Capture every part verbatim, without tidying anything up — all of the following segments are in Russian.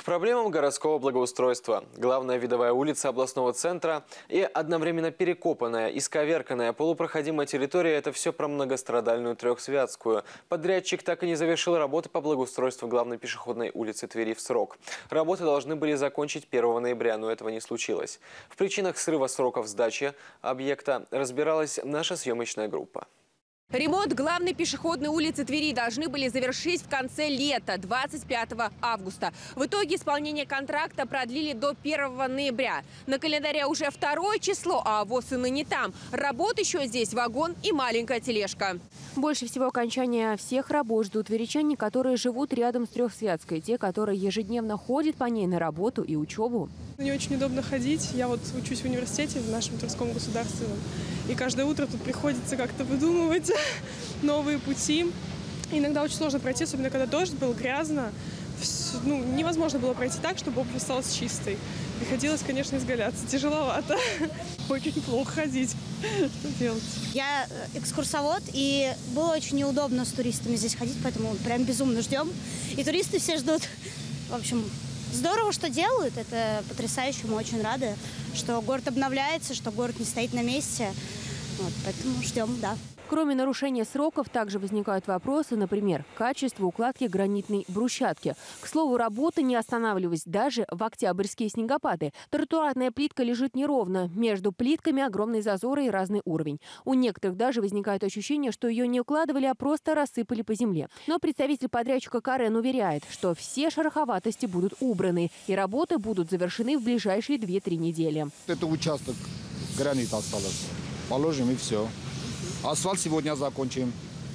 проблемам городского благоустройства. Главная видовая улица областного центра и одновременно перекопанная, исковерканная, полупроходимая территория – это все про многострадальную Трехсвятскую. Подрядчик так и не завершил работы по благоустройству главной пешеходной улицы Твери в срок. Работы должны были закончить первого ноября, но этого не случилось. В причинах срыва сроков сдачи объекта разбиралась наша съемочная группа. Ремонт главной пешеходной улицы Твери должны были завершить в конце лета, двадцать пятого августа. В итоге исполнение контракта продлили до первого ноября. На календаре уже второе число, а ВОЗ и ныне там. Работ еще здесь вагон и маленькая тележка. Больше всего окончания всех работ ждут тверичане, которые живут рядом с Трехсвятской. Те, которые ежедневно ходят по ней на работу и учебу. Мне очень удобно ходить. Я вот учусь в университете, в нашем Тверском государственном. И каждое утро тут приходится как-то выдумывать новые пути. Иногда очень сложно пройти, особенно когда дождь был, грязно. Ну, невозможно было пройти так, чтобы обувь осталась чистой. Приходилось, конечно, изгаляться. Тяжеловато. Очень плохо ходить. Что делать? Я экскурсовод, и было очень неудобно с туристами здесь ходить, поэтому прям безумно ждем. И туристы все ждут. В общем, здорово, что делают. Это потрясающе. Мы очень рады, что город обновляется, что город не стоит на месте. Вот, поэтому ждем, да. Кроме нарушения сроков, также возникают вопросы, например, качество укладки гранитной брусчатки. К слову, работы не останавливались даже в октябрьские снегопады. Тротуарная плитка лежит неровно. Между плитками огромные зазоры и разный уровень. У некоторых даже возникает ощущение, что ее не укладывали, а просто рассыпали по земле. Но представитель подрядчика Карен уверяет, что все шероховатости будут убраны и работы будут завершены в ближайшие две-три недели. Это участок гранита осталось. Положим и все. Асфальт сегодня закончим.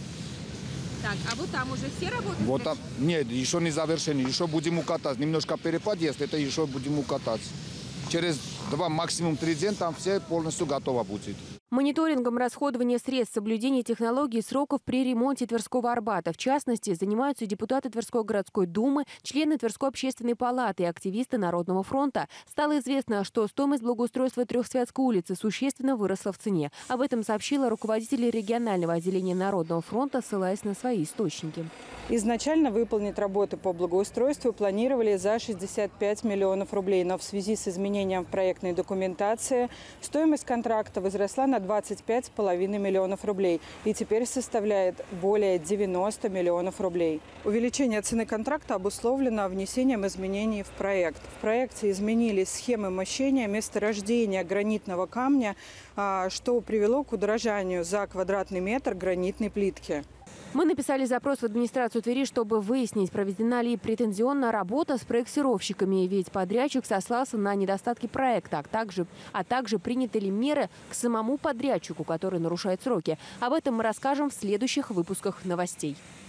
Так, а вот там уже все работы? Вот там, нет, еще не завершены, еще будем укатать. Немножко перепад есть, это еще будем укатать. Через два, максимум три дня там все полностью готово будет. Мониторингом расходования средств, соблюдения технологий и сроков при ремонте Тверского Арбата. В частности, занимаются депутаты Тверской городской думы, члены Тверской общественной палаты и активисты Народного фронта. Стало известно, что стоимость благоустройства Трехсвятской улицы существенно выросла в цене. Об этом сообщила руководитель регионального отделения Народного фронта, ссылаясь на свои источники. Изначально выполнить работы по благоустройству планировали за шестьдесят пять миллионов рублей, но в связи с изменением в проектной документации стоимость контракта возросла на двадцать пять с половиной миллионов рублей и теперь составляет более девяноста миллионов рублей. Увеличение цены контракта обусловлено внесением изменений в проект. В проекте изменились схемы мощения месторождения гранитного камня, что привело к удорожанию за квадратный метр гранитной плитки. Мы написали запрос в администрацию Твери, чтобы выяснить, проведена ли претензионная работа с проектировщиками, ведь подрядчик сослался на недостатки проекта, а также, а также приняты ли меры к самому подрядчику, который нарушает сроки. Об этом мы расскажем в следующих выпусках новостей.